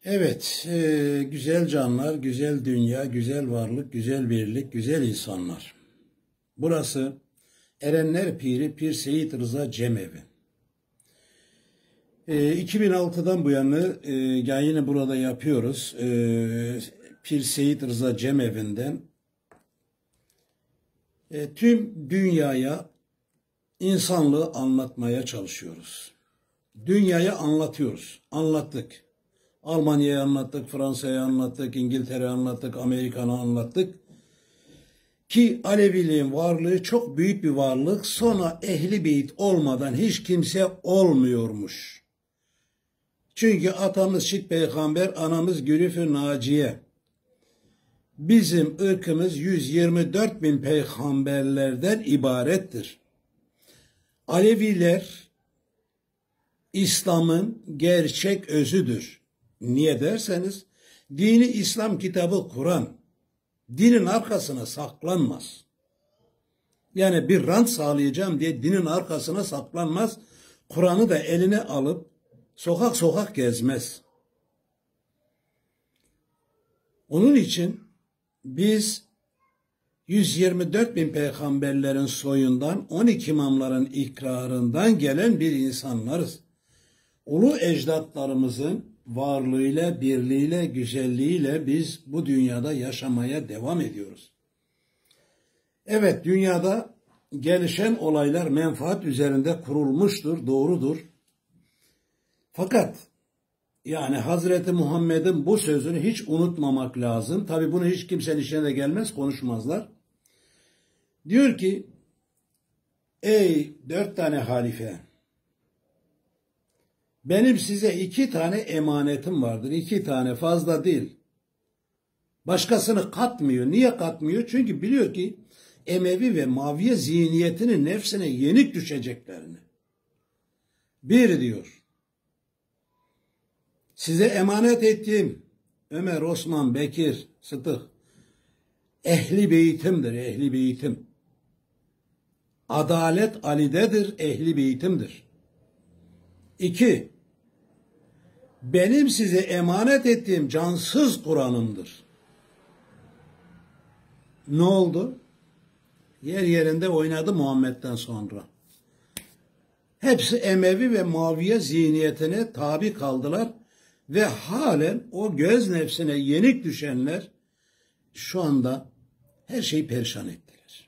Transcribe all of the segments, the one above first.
Evet, güzel canlar, güzel dünya, güzel varlık, güzel birlik, güzel insanlar. Burası Erenler Piri Pir Seyit Rıza Cemevi. 2006'dan bu yana yayını burada yapıyoruz. Pir Seyit Rıza Cemevi'nden tüm dünyaya insanlığı anlatmaya çalışıyoruz. Dünyaya anlatıyoruz, anlattık. Almanya'yı anlattık, Fransa'yı anlattık, İngiltere'yi anlattık, Amerika'yı anlattık. Ki Aleviliğin varlığı çok büyük bir varlık. Sonra Ehli Beyt olmadan hiç kimse olmuyormuş. Çünkü atamız Şit Peygamber, anamız Gülüf-ü Naciye. Bizim ırkımız 124 bin peygamberlerden ibarettir. Aleviler İslam'ın gerçek özüdür. Niye derseniz, dini İslam kitabı Kur'an, dinin arkasına saklanmaz. Yani bir rant sağlayacağım diye dinin arkasına saklanmaz. Kur'an'ı da eline alıp sokak sokak gezmez. Onun için biz 124 bin peygamberlerin soyundan, 12 imamların ikrarından gelen bir insanlarız. Ulu ecdatlarımızın varlığıyla, birliğiyle, güzelliğiyle biz bu dünyada yaşamaya devam ediyoruz. Evet, dünyada gelişen olaylar menfaat üzerinde kurulmuştur, doğrudur. Fakat yani Hazreti Muhammed'in bu sözünü hiç unutmamak lazım. Tabi bunu hiç kimsenin işine de gelmez, konuşmazlar. Diyor ki, ey 4 tane halife, benim size 2 tane emanetim vardır. 2 tane, fazla değil. Başkasını katmıyor. Niye katmıyor? Çünkü biliyor ki Emevi ve Maviye zihniyetinin nefsine yenik düşeceklerini. Bir diyor, size emanet ettiğim Ömer, Osman, Bekir, Sıddık, Ehli Beytimdir, Ehli Beytim. Adalet Ali'dedir, Ehli Beytimdir. 2, benim size emanet ettiğim cansız Kur'an'ımdır. Ne oldu? Yer yerinde oynadı Muhammed'den sonra. Hepsi Emevi ve Maviye zihniyetine tabi kaldılar ve halen o göz nefsine yenik düşenler şu anda her şeyi perişan ettiler.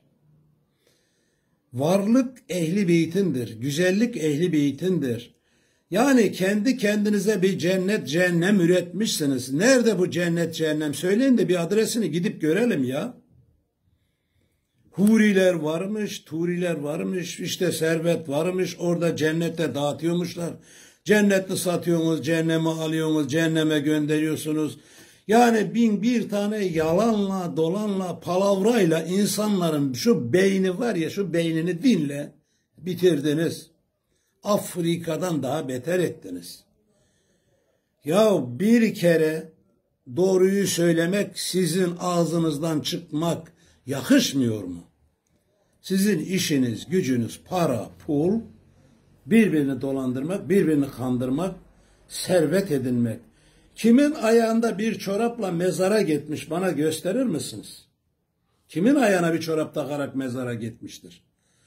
Varlık Ehli Beytindir, güzellik Ehli Beytindir. Yani kendi kendinize bir cennet cehennem üretmişsiniz. Nerede bu cennet cehennem? Söyleyin de bir adresini gidip görelim ya. Huriler varmış, turiler varmış, işte servet varmış, orada cennette dağıtıyormuşlar. Cenneti satıyorsunuz, cehenneme alıyorsunuz, cehenneme gönderiyorsunuz. Yani 1001 tane yalanla, dolanla, palavrayla insanların şu beyni var ya, şu beynini dinle bitirdiniz. Afrika'dan daha beter ettiniz. Ya bir kere doğruyu söylemek, sizin ağzınızdan çıkmak yakışmıyor mu? Sizin işiniz, gücünüz para, pul, birbirini dolandırmak, birbirini kandırmak, servet edinmek. Kimin ayağında bir çorapla mezara gitmiş, bana gösterir misiniz? Kimin ayağına bir çorap takarak mezara gitmiştir?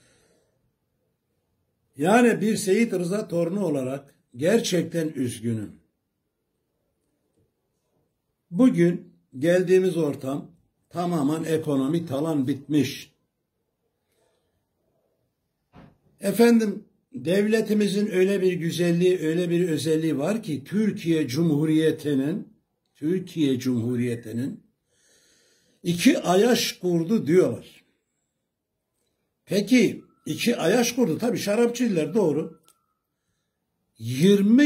Yani bir Seyit Rıza torunu olarak gerçekten üzgünüm. Bugün geldiğimiz ortam tamamen ekonomi talan bitmiş. Efendim, devletimizin öyle bir güzelliği, öyle bir özelliği var ki Türkiye Cumhuriyeti'nin 2 Ayaş kurdu diyorlar. Peki 2 Ayaş kurdu, tabii şarapçılar, doğru. 20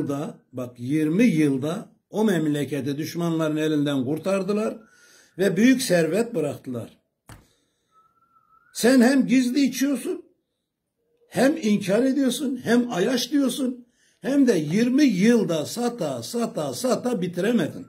yılda o memleketi düşmanların elinden kurtardılar ve büyük servet bıraktılar. Sen hem gizli içiyorsun, hem inkar ediyorsun, hem Ayaş diyorsun, hem de 20 yılda sata bitiremedin.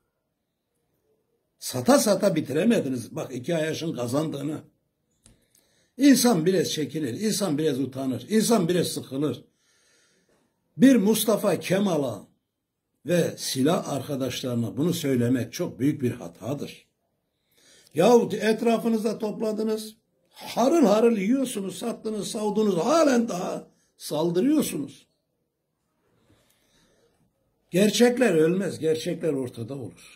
Sata bitiremediniz. Bak 2 Ayaş'ın kazandığını. İnsan biraz çekilir, insan biraz utanır, insan biraz sıkılır. Bir Mustafa Kemal'a ve silah arkadaşlarına bunu söylemek çok büyük bir hatadır. Yahut etrafınızda topladınız, harıl harıl yiyorsunuz, sattınız, savdunuz, halen daha saldırıyorsunuz. Gerçekler ölmez, gerçekler ortada olur.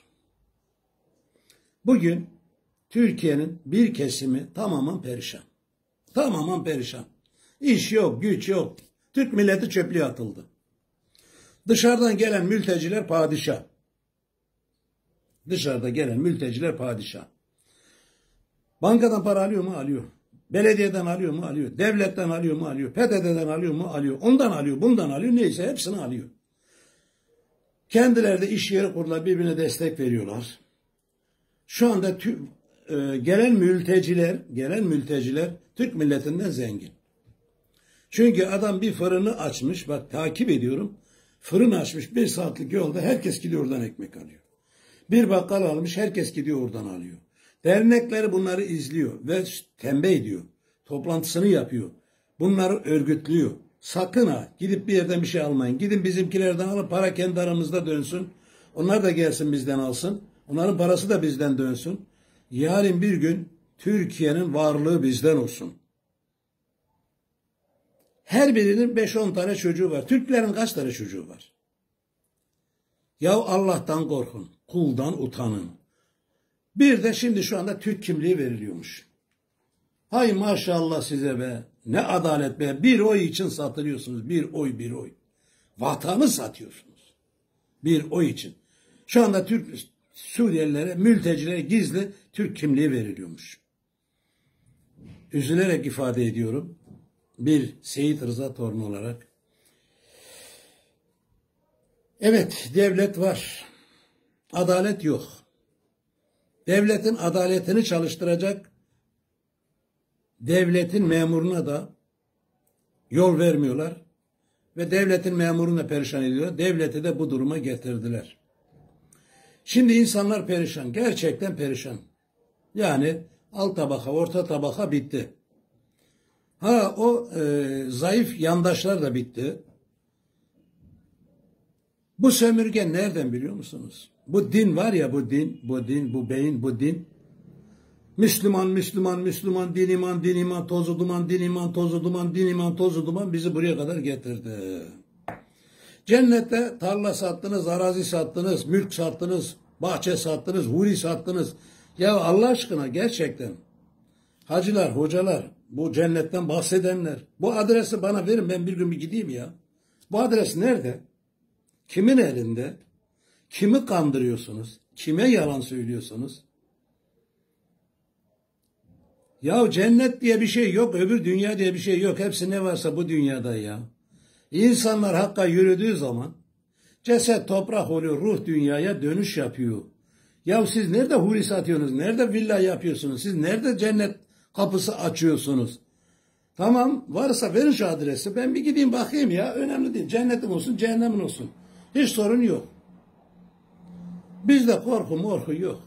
Bugün Türkiye'nin bir kesimi tamamen perişan. Tamamen perişan. İş yok, güç yok. Türk milleti çöplüğe atıldı. Dışarıdan gelen mülteciler padişah. Dışarıda gelen mülteciler padişah. Bankadan para alıyor mu? Alıyor. Belediyeden alıyor mu? Alıyor. Devletten alıyor mu? Alıyor. PTT'den alıyor mu? Alıyor. Ondan alıyor, bundan alıyor. Neyse hepsini alıyor. Kendileri de iş yeri kurdular, birbirine destek veriyorlar. Şu anda gelen mülteciler Türk milletinden zengin. Çünkü adam bir fırını açmış, bak takip ediyorum. Fırın açmış, 1 saatlik yolda herkes gidiyor oradan ekmek alıyor. Bir bakkal almış, herkes gidiyor oradan alıyor. Dernekleri bunları izliyor ve tembih ediyor. Toplantısını yapıyor. Bunları örgütlüyor. Sakın ha gidip bir yerden bir şey almayın. Gidin bizimkilerden alın, para kendi aramızda dönsün. Onlar da gelsin bizden alsın. Onların parası da bizden dönsün. Yarın bir gün Türkiye'nin varlığı bizden olsun. Her birinin 5-10 tane çocuğu var. Türklerin kaç tane çocuğu var? Ya Allah'tan korkun, kuldan utanın. Bir de şimdi şu anda Türk kimliği veriliyormuş. Hay maşallah size be. Ne adalet be. Bir oy için satılıyorsunuz. Bir oy, bir oy. Vatanı satıyorsunuz. Bir oy için. Şu anda Suriyelilere, mültecilere gizli Türk kimliği veriliyormuş. Üzülerek ifade ediyorum. Bir Seyit Rıza torunu olarak. Evet, devlet var. Adalet yok. Devletin adaletini çalıştıracak devletin memuruna da yol vermiyorlar ve devletin memurunu da perişan ediyorlar. Devleti de bu duruma getirdiler. Şimdi insanlar perişan. Gerçekten perişan. Yani alt tabaka, orta tabaka bitti. Zayıf yandaşlar da bitti. Bu sömürge nereden biliyor musunuz? Bu din var ya, bu din. Müslüman, din iman, tozu duman, din iman, tozu duman, din iman, tozu duman bizi buraya kadar getirdi. Cennette tarla sattınız, arazi sattınız, mülk sattınız, bahçe sattınız, huri sattınız. Ya Allah aşkına gerçekten hacılar, hocalar, bu cennetten bahsedenler, bu adresi bana verin, ben bir gün bir gideyim ya. Bu adres nerede? Kimin elinde? Kimi kandırıyorsunuz? Kime yalan söylüyorsunuz? Ya cennet diye bir şey yok, öbür dünya diye bir şey yok. Hepsi ne varsa bu dünyada ya. İnsanlar hakka yürüdüğü zaman ceset toprak oluyor, ruh dünyaya dönüş yapıyor. Ya siz nerede huri satıyorsunuz? Nerede villa yapıyorsunuz? Siz nerede cennet kapısı açıyorsunuz? Tamam, varsa verin şu adresi. Ben bir gideyim bakayım ya. Önemli değil. Cennetim olsun, cehennemin olsun. Hiç sorun yok. Bizde korku morku yok.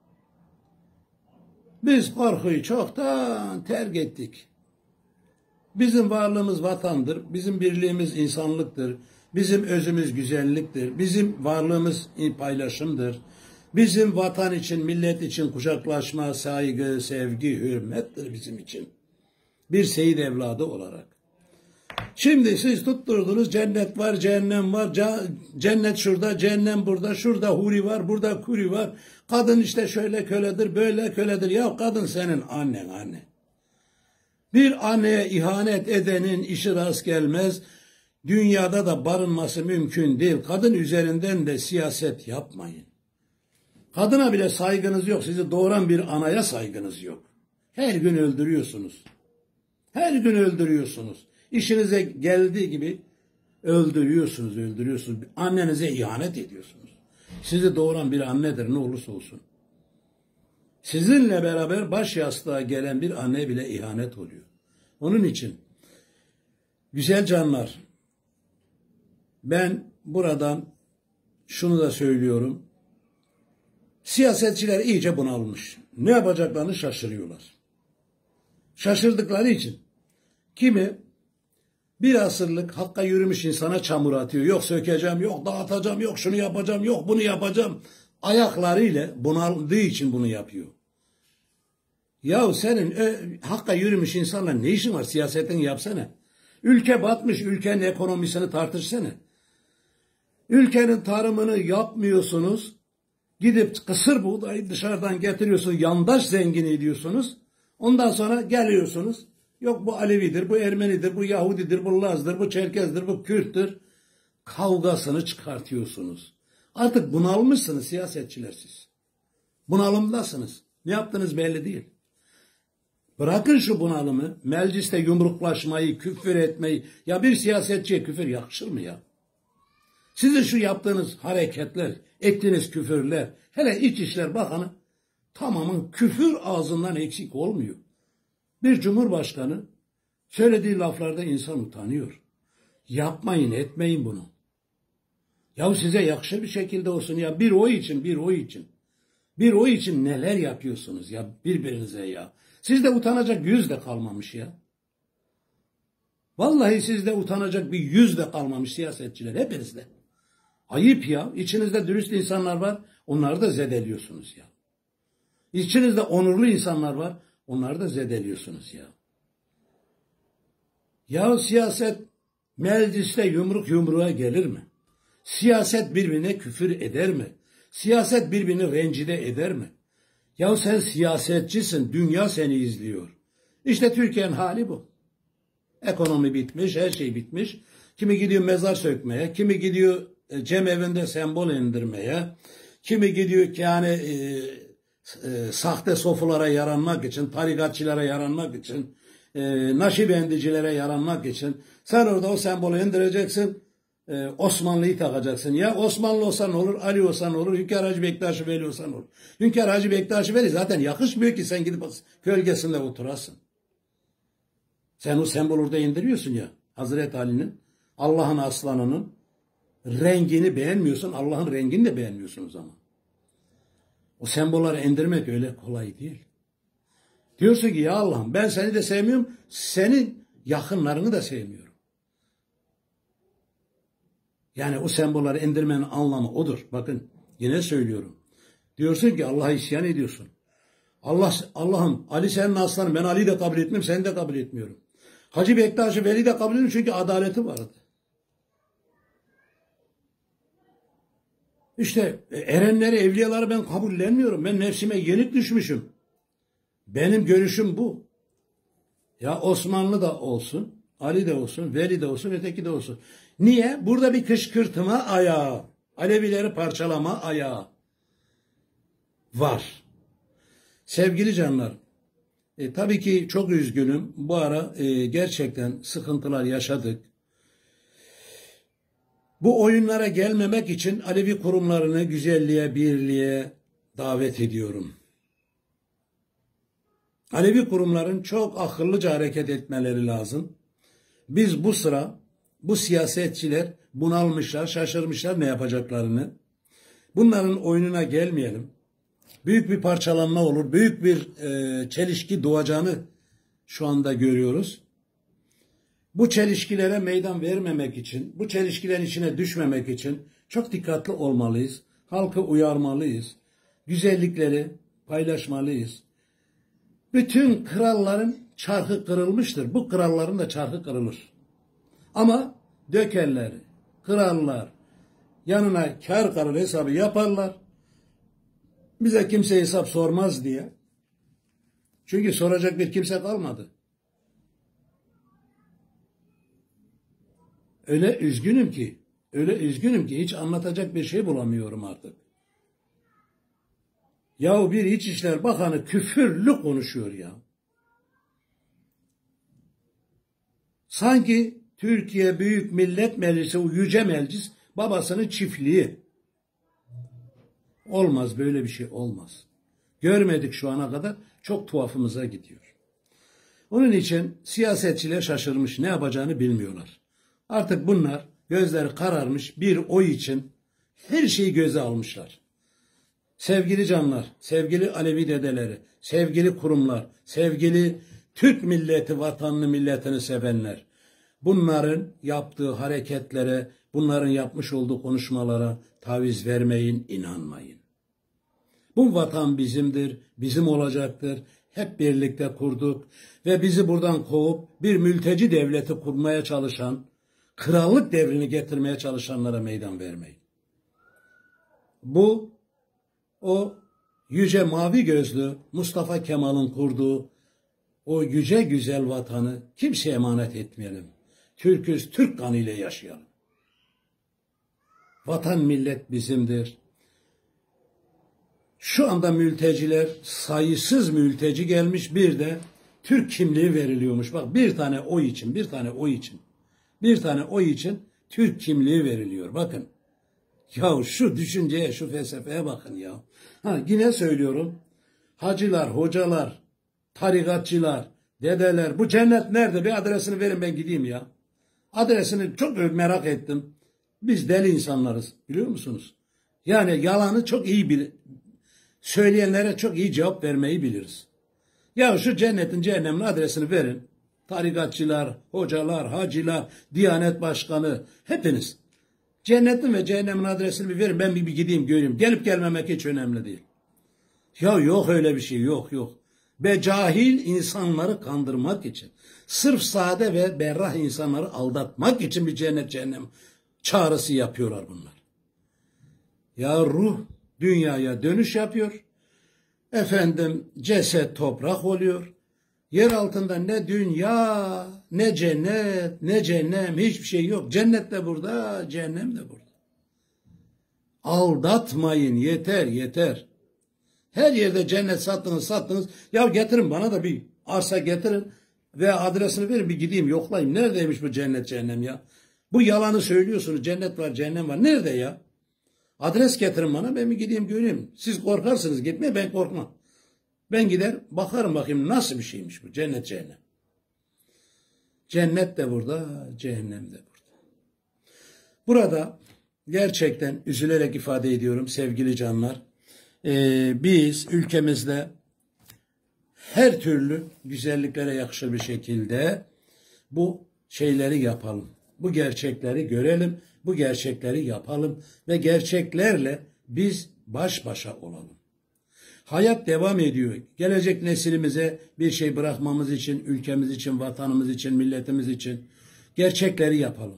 Biz korkuyu çoktan terk ettik. Bizim varlığımız vatandır. Bizim birliğimiz insanlıktır. Bizim özümüz güzelliktir. Bizim varlığımız paylaşımdır. Bizim vatan için, millet için kucaklaşma, saygı, sevgi, hürmettir bizim için. Bir seyit evladı olarak. Şimdi siz tutturdunuz, cennet var, cehennem var, cennet şurada, cehennem burada, şurada huri var, burada kuri var. Kadın işte şöyle köledir, böyle köledir. Ya kadın senin annen, anne. Bir anneye ihanet edenin işi rast gelmez. Dünyada da barınması mümkün değil. Kadın üzerinden de siyaset yapmayın. Kadına bile saygınız yok. Sizi doğuran bir anaya saygınız yok. Her gün öldürüyorsunuz. Her gün öldürüyorsunuz. İşinize geldiği gibi öldürüyorsunuz. Annenize ihanet ediyorsunuz. Sizi doğuran bir annedir ne olursa olsun. Sizinle beraber baş yastığa gelen bir anne bile ihanet oluyor. Onun için güzel canlar, ben buradan şunu da söylüyorum. Siyasetçiler iyice bunalmış. Ne yapacaklarını şaşırıyorlar. Şaşırdıkları için kimi Bir asırlık hakka yürümüş insana çamur atıyor. Yok sökeceğim, yok dağıtacağım, yok şunu yapacağım, yok bunu yapacağım. Ayaklarıyla bunaldığı için bunu yapıyor. Yahu senin hakka yürümüş insanla ne işin var? Siyasetini yapsana. Ülke batmış, ülkenin ekonomisini tartışsana. Ülkenin tarımını yapmıyorsunuz. Gidip kısır buğdayı dışarıdan getiriyorsunuz. Yandaş zengin ediyorsunuz. Ondan sonra geliyorsunuz. Yok bu Alevidir, bu Ermenidir, bu Yahudidir, bu Laz'dır, bu Çerkez'dir, bu Kürt'tür. Kavgasını çıkartıyorsunuz. Artık bunalmışsınız siyasetçiler siz. Bunalımdasınız. Ne yaptığınız belli değil. Bırakın şu bunalımı, mecliste yumruklaşmayı, küfür etmeyi. Ya bir siyasetçiye küfür yakışır mı ya? Sizin şu yaptığınız hareketler, ettiğiniz küfürler, hele İçişleri Bakanı tamamın küfür ağzından eksik olmuyor. Bir cumhurbaşkanı söylediği laflarda insan utanıyor. Yapmayın, etmeyin bunu. Ya size yakışır bir şekilde olsun ya. Bir oy için, bir oy için. Bir oy için neler yapıyorsunuz ya birbirinize ya. Sizde utanacak yüz de kalmamış ya. Vallahi sizde utanacak bir yüz de kalmamış siyasetçiler hepinizde. Ayıp ya. İçinizde dürüst insanlar var. Onları da zedeliyorsunuz ya. İçinizde onurlu insanlar var. Onları da zedeliyorsunuz ya. Ya siyaset mecliste yumruk yumruğa gelir mi? Siyaset birbirine küfür eder mi? Siyaset birbirini rencide eder mi? Ya sen siyasetçisin. Dünya seni izliyor. İşte Türkiye'nin hali bu. Ekonomi bitmiş, her şey bitmiş. Kimi gidiyor mezar sökmeye, kimi gidiyor cemevinde sembol indirmeye, kimi gidiyor yani sahte sofulara yaranmak için, tarikatçılara yaranmak için, naşibendicilere yaranmak için. Sen orada o sembolü indireceksin, Osmanlı'yı takacaksın. Ya Osmanlı olsan olur, Ali olsan olur, Hünkar Hacı Bektaş Veli olsan olur. Hünkar Hacı Bektaş Veli zaten yakışmıyor ki sen gidip gölgesinde oturasın. Sen o sembol orada indiriyorsun ya. Hazreti Ali'nin, Allah'ın aslanının rengini beğenmiyorsun. Allah'ın rengini de beğenmiyorsun o zaman. O sembolları indirmek öyle kolay değil. Diyorsun ki ya Allah'ım ben seni de sevmiyorum. Senin yakınlarını da sevmiyorum. Yani o sembolları indirmenin anlamı odur. Bakın yine söylüyorum. Diyorsun ki Allah'a isyan ediyorsun. Allah'ım Ali senin aslanın. Ben Ali'yi de kabul etmiyorum. Seni de kabul etmiyorum. Hacı Bektaş'ı Veli de kabul etmiyorum çünkü adaleti vardı. İşte erenleri, evliyaları ben kabullenmiyorum. Ben nefsime yenik düşmüşüm. Benim görüşüm bu. Ya Osmanlı da olsun, Ali de olsun, Veli de olsun, öteki de olsun. Niye? Burada bir kışkırtma ayağı, Alevileri parçalama ayağı var. Sevgili canlar, tabii ki çok üzgünüm. Bu ara gerçekten sıkıntılar yaşadık. Bu oyunlara gelmemek için Alevi kurumlarını güzelliğe, birliğe davet ediyorum. Alevi kurumların çok akıllıca hareket etmeleri lazım. Biz bu sıra, bu siyasetçiler bunalmışlar, şaşırmışlar ne yapacaklarını. Bunların oyununa gelmeyelim. Büyük bir parçalanma olur, büyük bir çelişki doğacağını şu anda görüyoruz. Bu çelişkilere meydan vermemek için, bu çelişkilerin içine düşmemek için çok dikkatli olmalıyız. Halkı uyarmalıyız. Güzellikleri paylaşmalıyız. Bütün kralların çarkı kırılmıştır. Bu kralların da çarkı kırılır. Ama dökerler, krallar yanına kar kalır hesabı yaparlar. Bize kimse hesap sormaz diye. Çünkü soracak bir kimse kalmadı. Öyle üzgünüm ki hiç anlatacak bir şey bulamıyorum artık. Yahu bir İçişleri Bakanı küfürlü konuşuyor ya. Sanki Türkiye Büyük Millet Meclisi, o yüce meclis babasının çiftliği. Olmaz, böyle bir şey olmaz. Görmedik şu ana kadar, çok tuhafımıza gidiyor. Onun için siyasetçiler şaşırmış, ne yapacağını bilmiyorlar. Artık bunlar gözleri kararmış bir oy için her şeyi göze almışlar. Sevgili canlar, sevgili Alevi dedeleri, sevgili kurumlar, sevgili Türk milleti, vatanını, milletini sevenler. Bunların yaptığı hareketlere, bunların yapmış olduğu konuşmalara taviz vermeyin, inanmayın. Bu vatan bizimdir, bizim olacaktır. Hep birlikte kurduk ve bizi buradan kovup bir mülteci devleti kurmaya çalışan, krallık devrini getirmeye çalışanlara meydan vermeyin. Bu, o yüce mavi gözlü Mustafa Kemal'in kurduğu o yüce güzel vatanı kimseye emanet etmeyelim. Türk'üz, Türk kanıyla yaşayalım. Vatan millet bizimdir. Şu anda mülteciler, sayısız mülteci gelmiş, bir de Türk kimliği veriliyormuş. Bak, bir tane oy için, bir tane oy için Türk kimliği veriliyor. Bakın. Ya şu düşünceye, şu felsefeye bakın ya. Yine söylüyorum. Hacılar, hocalar, tarikatçılar, dedeler, bu cennet nerede? Bir adresini verin, ben gideyim ya. Adresini çok merak ettim. Biz deli insanlarız, biliyor musunuz? Yani yalanı çok iyi söyleyenlere çok iyi cevap vermeyi biliriz. Ya şu cennetin, cehennemin adresini verin. Tarikatçılar, hocalar, hacılar, Diyanet Başkanı, hepiniz. Cennetin ve cehennemin adresini bir verin, ben bir gideyim göreyim. Gelip gelmemek hiç önemli değil. Ya yok öyle bir şey, yok. Ve cahil insanları kandırmak için, sırf sade ve berrah insanları aldatmak için bir cennet cehennem çağrısı yapıyorlar bunlar. Ya ruh dünyaya dönüş yapıyor. Efendim ceset toprak oluyor. Yer altında ne dünya, ne cennet, ne cehennem, hiçbir şey yok. Cennet de burada, cehennem de burada. Aldatmayın, yeter. Her yerde cennet sattınız. Ya getirin bana da bir arsa getirin ve adresini verin, bir gideyim yoklayayım. Neredeymiş bu cennet cehennem ya? Bu yalanı söylüyorsunuz, cennet var, cehennem var. Nerede ya? Adres getirin bana, ben bir gideyim göreyim. Siz korkarsınız gitmeye, ben korkmam. Ben gider bakarım bakayım nasıl bir şeymiş bu cennet cehennem. Cennet de burada, cehennem de burada. Burada gerçekten üzülerek ifade ediyorum sevgili canlar. Biz ülkemizde her türlü güzelliklere yakışır bir şekilde bu şeyleri yapalım. Bu gerçekleri görelim, bu gerçekleri yapalım ve gerçeklerle biz baş başa olalım. Hayat devam ediyor. Gelecek neslimize bir şey bırakmamız için, ülkemiz için, vatanımız için, milletimiz için gerçekleri yapalım.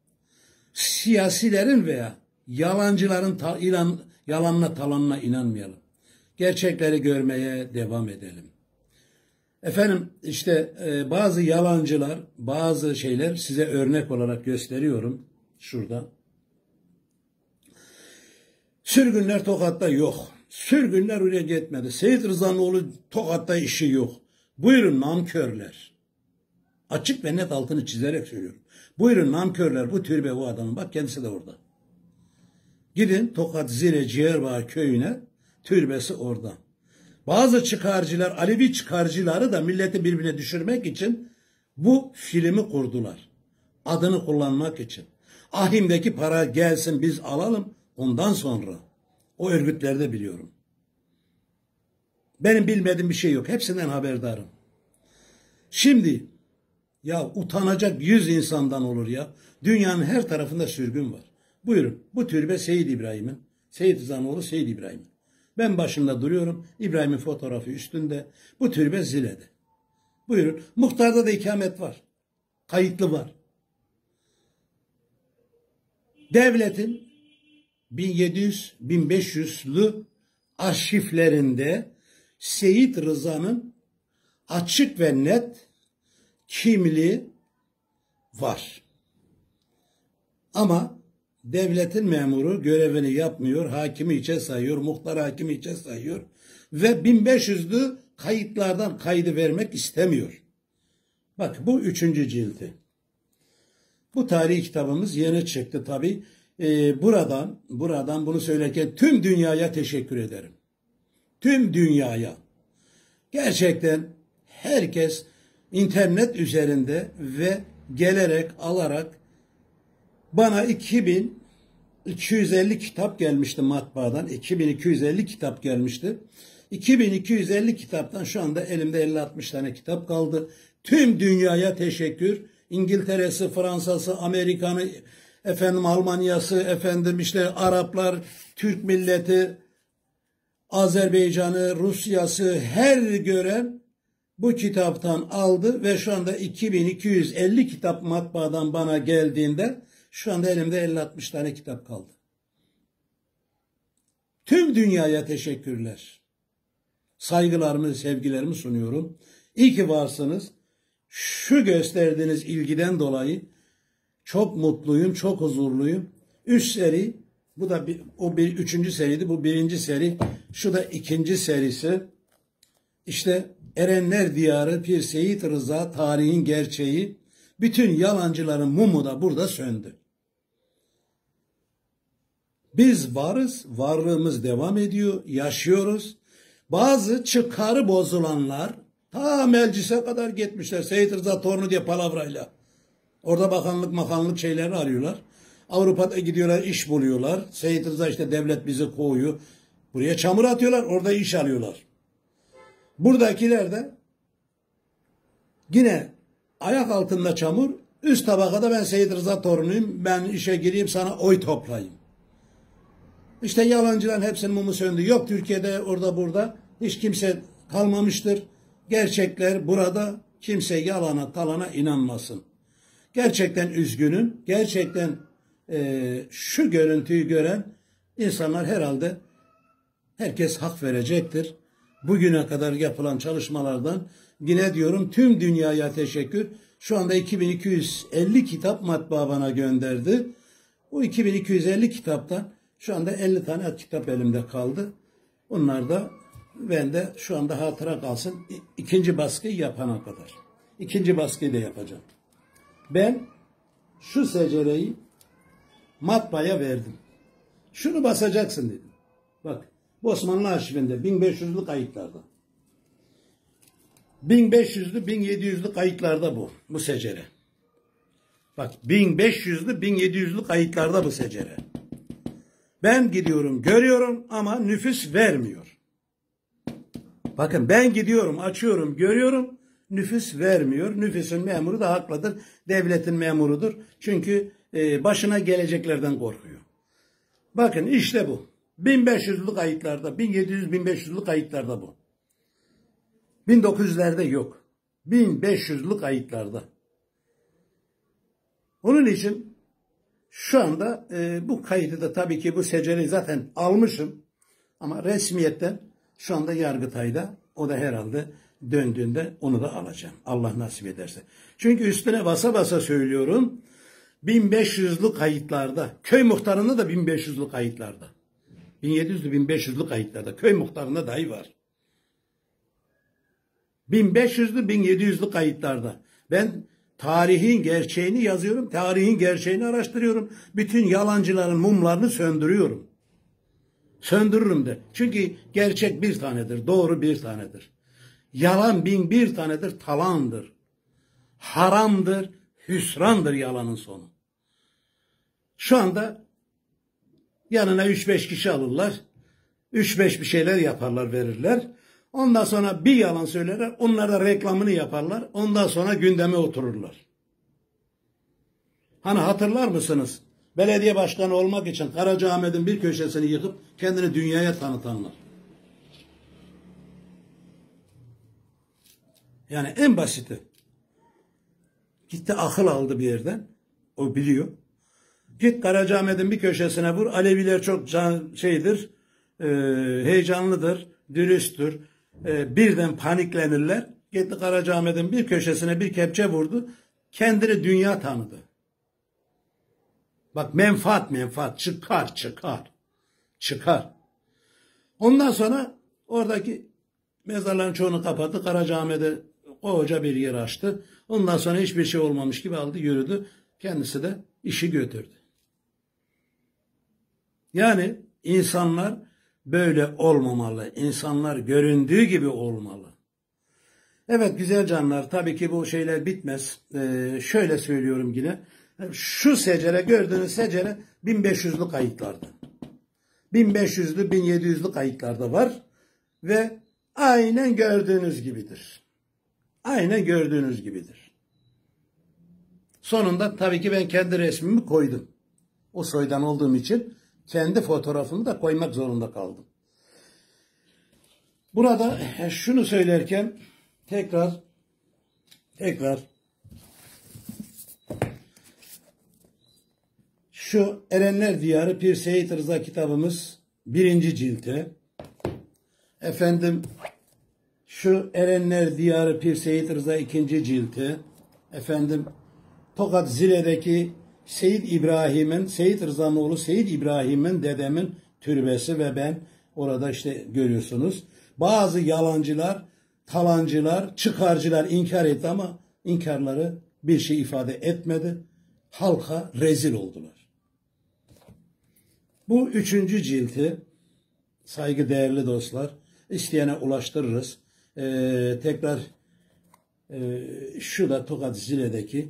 Siyasilerin veya yalancıların yalanına talanına inanmayalım. Gerçekleri görmeye devam edelim. Efendim işte bazı yalancılar, bazı şeyler size örnek olarak gösteriyorum şurada. Sürgünler Tokat'ta yok. Sürgünler oraya gitmedi. Seyit Rıza'nın oğlu Tokat'ta işi yok. Buyurun nankörler. Açık ve net altını çizerek söylüyorum. Buyurun nankörler, bu türbe bu adamın. Bak kendisi de orada. Gidin Tokat Zile Ciğerbağ köyüne, türbesi orada. Bazı çıkarcılar, Alevi çıkarcıları da milleti birbirine düşürmek için bu filmi kurdular. Adını kullanmak için. Ahim'deki para gelsin biz alalım, ondan sonra. O örgütlerde biliyorum. Benim bilmediğim bir şey yok. Hepsinden haberdarım. Şimdi ya utanacak 100 insandan olur ya. Dünyanın her tarafında sürgün var. Buyurun. Bu türbe Seyyid İbrahim'in. Seyyid Rıza'nın oğlu Seyyid İbrahim'in. Ben başında duruyorum. İbrahim'in fotoğrafı üstünde. Bu türbe Zile'de. Buyurun. Muhtarda da ikamet var. Kayıtlı var. Devletin 1700-1500'lü arşivlerinde Seyyid Rıza'nın açık ve net kimliği var. Ama devletin memuru görevini yapmıyor, hakimi içe sayıyor, muhtar hakimi içe sayıyor ve 1500'lü kayıtlardan kaydı vermek istemiyor. Bak bu 3. cildi. Bu tarihi kitabımız yeni çıktı tabii. Buradan bunu söylerken tüm dünyaya teşekkür ederim. Tüm dünyaya. Gerçekten herkes internet üzerinde ve gelerek alarak bana 2250 kitap gelmişti matbaadan. 2250 kitap gelmişti. 2250 kitaptan şu anda elimde 50-60 tane kitap kaldı. Tüm dünyaya teşekkür İngiltere'si, Fransa'sı, Amerikan'ı, efendim Almanya'sı, efendim işte Araplar, Türk milleti, Azerbaycan'ı, Rusya'sı her gören bu kitaptan aldı ve şu anda 2250 kitap matbaadan bana geldiğinde şu anda elimde 50-60 tane kitap kaldı. Tüm dünyaya teşekkürler. Saygılarımı, sevgilerimi sunuyorum. İyi ki varsınız. Şu gösterdiğiniz ilgiden dolayı çok mutluyum, çok huzurluyum. 3 seri, bu da üçüncü seriydi, bu birinci seri, şu da ikinci serisi. İşte Erenler Diyarı, Pir Seyit Rıza, tarihin gerçeği, bütün yalancıların mumu da burada söndü. Biz varız, varlığımız devam ediyor, yaşıyoruz. Bazı çıkarı bozulanlar ta meclise kadar gitmişler. Seyit Rıza torunu diye palavrayla. Orada bakanlık şeyleri arıyorlar. Avrupa'da gidiyorlar, iş buluyorlar. Seyit Rıza işte devlet bizi kovuyor. Buraya çamur atıyorlar, orada iş alıyorlar. Buradakiler de yine ayak altında çamur, üst tabakada ben Seyit Rıza torunuyum, ben işe gireyim sana oy toplayayım. İşte yalancıların hepsinin mumu söndü. Yok Türkiye'de, orada burada hiç kimse kalmamıştır. Gerçekler burada, kimse yalana talana inanmasın. Gerçekten üzgünüm. Gerçekten şu görüntüyü gören insanlar herhalde herkes hak verecektir. Bugüne kadar yapılan çalışmalardan yine diyorum tüm dünyaya teşekkür. Şu anda 2250 kitap matbaa bana gönderdi. Bu 2250 kitaptan şu anda 50 tane kitap elimde kaldı. Onlar da bende şu anda hatıra kalsın. İkinci baskıyı yapana kadar. İkinci baskıyı da yapacağım. Ben şu secereyi matbaaya verdim. Şunu basacaksın dedim. Bak bu Osmanlı arşivinde 1500'lü kayıtlarda. 1500'lü 1700'lü kayıtlarda bu secere. Bak 1500'lü 1700'lü kayıtlarda bu secere. Ben gidiyorum görüyorum ama nüfus vermiyor. Bakın ben gidiyorum açıyorum görüyorum nüfus vermiyor. Nüfusun memuru da haklıdır. Devletin memurudur. Çünkü başına geleceklerden korkuyor. Bakın işte bu. 1500'lü kayıtlarda 1700-1500'lü kayıtlarda bu. 1900'lerde yok. 1500'lü kayıtlarda. Onun için şu anda bu kaydı da tabii ki bu secereyi zaten almışım. Ama resmiyetten şu anda Yargıtay'da o da herhalde döndüğünde onu da alacağım. Allah nasip ederse. Çünkü üstüne basa basa söylüyorum. 1500'lü kayıtlarda, köy muhtarında da 1500'lü kayıtlarda. 1700'lü 1500'lü kayıtlarda, köy muhtarında dahi var. 1500'lü 1700'lü kayıtlarda. Ben tarihin gerçeğini yazıyorum, tarihin gerçeğini araştırıyorum. Bütün yalancıların mumlarını söndürüyorum. Söndürürüm de. Çünkü gerçek bir tanedir, doğru bir tanedir. Yalan bin bir tanedir, talandır. Haramdır, hüsrandır yalanın sonu. Şu anda yanına 3-5 kişi alırlar. 3-5 bir şeyler yaparlar, verirler. Ondan sonra bir yalan söylerler. Onlar da reklamını yaparlar. Ondan sonra gündeme otururlar. Hani hatırlar mısınız? Belediye başkanı olmak için Karacaahmet'in bir köşesini yıkıp kendini dünyaya tanıtanlar. Yani en basiti. Gitti akıl aldı bir yerden. O biliyor. Git Karacaahmet'in bir köşesine vur. Aleviler çok heyecanlıdır, dürüsttür. Birden paniklenirler. Gitti Karacaahmet'in bir köşesine bir kepçe vurdu. Kendini dünya tanıdı. Bak menfaat çıkar. Ondan sonra oradaki mezarların çoğunu kapattı. Karacaahmet'e koca bir yer açtı. Ondan sonra hiçbir şey olmamış gibi aldı yürüdü. Kendisi de işi götürdü. Yani insanlar böyle olmamalı. İnsanlar göründüğü gibi olmalı. Evet güzel canlar, tabii ki bu şeyler bitmez. Şöyle söylüyorum yine. Şu secere, gördüğünüz secere 1500'lü kayıtlarda. 1500'lü 1700'lü kayıtlarda var. Ve aynen gördüğünüz gibidir. Aynen gördüğünüz gibidir. Sonunda tabii ki ben kendi resmimi koydum. O soydan olduğum için kendi fotoğrafımı da koymak zorunda kaldım. Burada şunu söylerken tekrar şu Erenler Diyarı Pir Seyit Rıza kitabımız 1. cilti. Efendim şu Erenler Diyarı Pir Seyit Rıza 2. cilti. Efendim Tokat Zile'deki Seyit Rıza'nın oğlu Seyit İbrahim'in dedemin türbesi ve ben orada işte görüyorsunuz. Bazı yalancılar, talancılar, çıkarcılar inkar etti ama inkarları bir şey ifade etmedi. Halka rezil oldular. Bu 3. cilti saygıdeğerli dostlar isteyene ulaştırırız. Tekrar şu da Tokat Zile'deki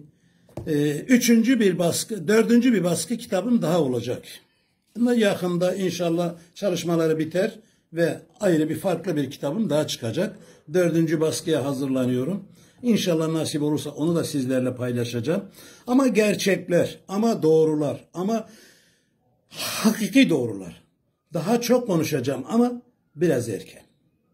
4. bir baskı kitabım daha olacak. Yakında inşallah çalışmaları biter ve ayrı bir farklı bir kitabım daha çıkacak. 4. baskıya hazırlanıyorum. İnşallah nasip olursa onu da sizlerle paylaşacağım. Ama gerçekler, ama doğrular, ama hakiki doğrular. Daha çok konuşacağım ama biraz erken.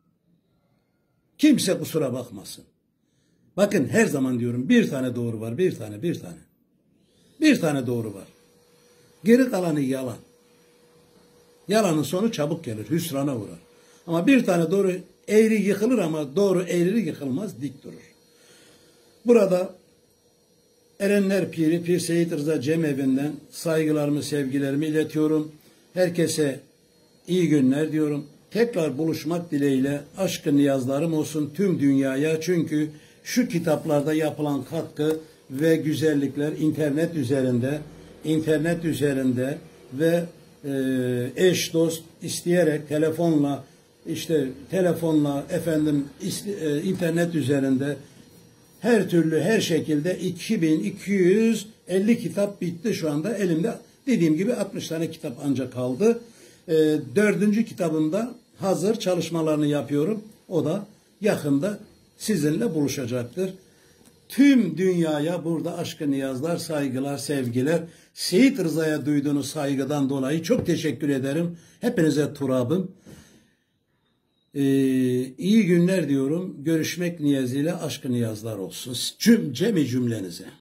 Kimse kusura bakmasın. Bakın her zaman diyorum bir tane doğru var, bir tane. Bir tane doğru var. Geri kalanı yalan. Yalanın sonu çabuk gelir, hüsrana uğrar. Ama bir tane doğru eğri yıkılır ama doğru eğri yıkılmaz, dik durur. Burada Erenler Piri Pir Seyit Rıza Cemevi'nden saygılarımı, sevgilerimi iletiyorum. Herkese iyi günler diyorum. Tekrar buluşmak dileğiyle aşkı niyazlarım olsun tüm dünyaya. Çünkü şu kitaplarda yapılan katkı ve güzellikler internet üzerinde ve eş dost isteyerek telefonla internet üzerinde her türlü her şekilde 2250 kitap bitti şu anda elimde. Dediğim gibi 60 tane kitap ancak kaldı. 4. kitabımda hazır çalışmalarını yapıyorum. O da yakında sizinle buluşacaktır. Tüm dünyaya burada aşkı niyazlar, saygılar, sevgiler. Seyit Rıza'ya duyduğunuz saygıdan dolayı çok teşekkür ederim. Hepinize turabım. İyi günler diyorum. Görüşmek niyazıyla aşkı niyazlar olsun. Cümlenize.